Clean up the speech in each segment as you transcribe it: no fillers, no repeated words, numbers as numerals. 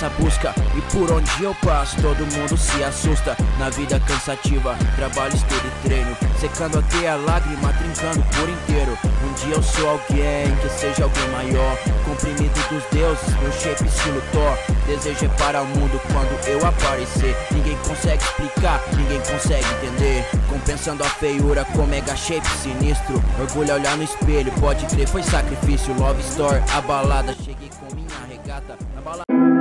nessa busca, e por onde eu passo todo mundo se assusta. Na vida cansativa, trabalho, estudo e treino, secando até a lágrima, trincando por inteiro. Um dia eu sou alguém, que seja alguém maior, comprimido dos deuses, meu shape estilo Thor. Desejo é para o mundo quando eu aparecer. Ninguém consegue explicar, ninguém consegue entender, compensando a feiura com mega shape sinistro. Orgulho olhar no espelho, pode crer, foi sacrifício. Love Story, a balada, cheguei com minha regata na balada.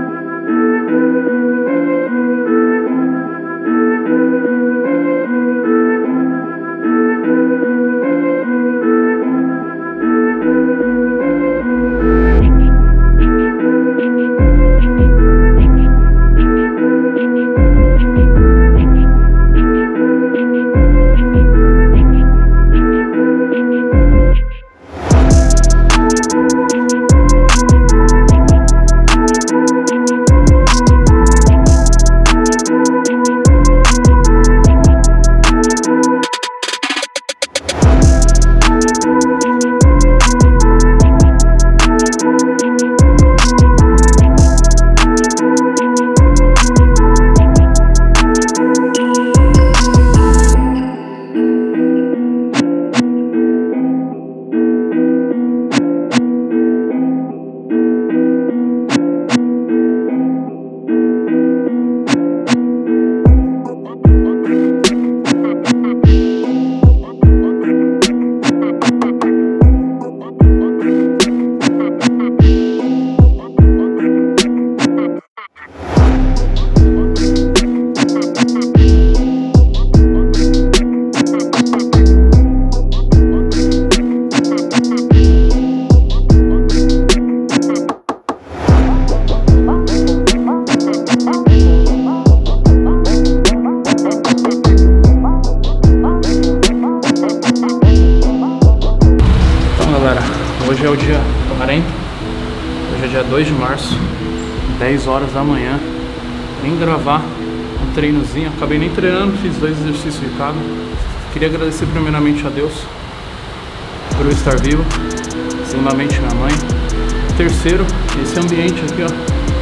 Hoje é o dia 40, hoje é dia 2 de março, 10 horas da manhã. Vim gravar um treinozinho, acabei nem treinando, fiz 2 exercícios de carga. Queria agradecer primeiramente a Deus por eu estar vivo, segundamente minha mãe, terceiro, esse ambiente aqui, ó.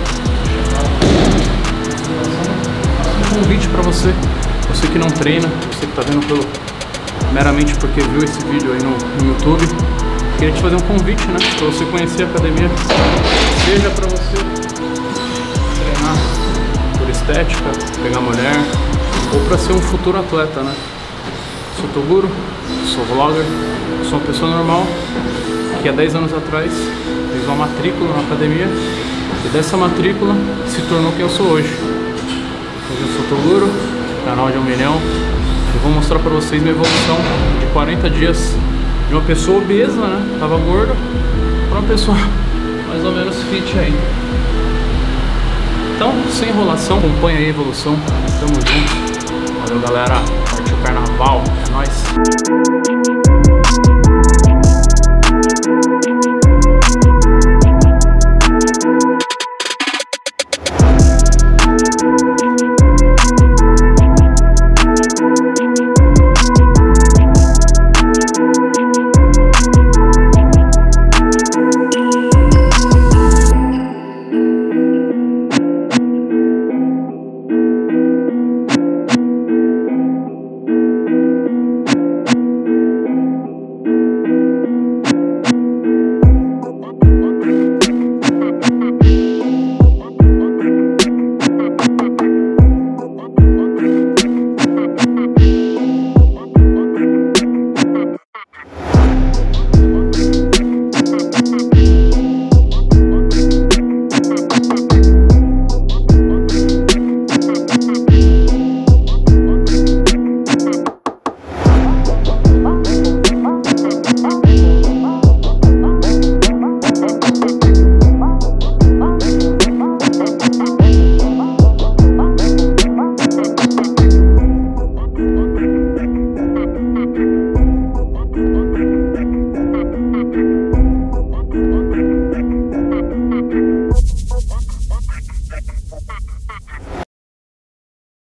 Um convite pra você que não treina, você que tá vendo meramente porque viu esse vídeo aí no YouTube. Queria te fazer um convite, né, pra você conhecer a academia, seja pra você treinar por estética, pegar mulher, ou pra ser um futuro atleta, né. Sou Toguro, sou vlogger, sou uma pessoa normal que há 10 anos atrás fez uma matrícula na academia e dessa matrícula se tornou quem eu sou hoje. Hoje eu sou Toguro, canal de 1 milhão, e vou mostrar pra vocês minha evolução de 40 dias de uma pessoa obesa, né, tava gordo, pra uma pessoa mais ou menos fit aí. Então, sem enrolação, acompanha aí a evolução, tamo junto. Valeu, galera, partiu o carnaval, é nóis.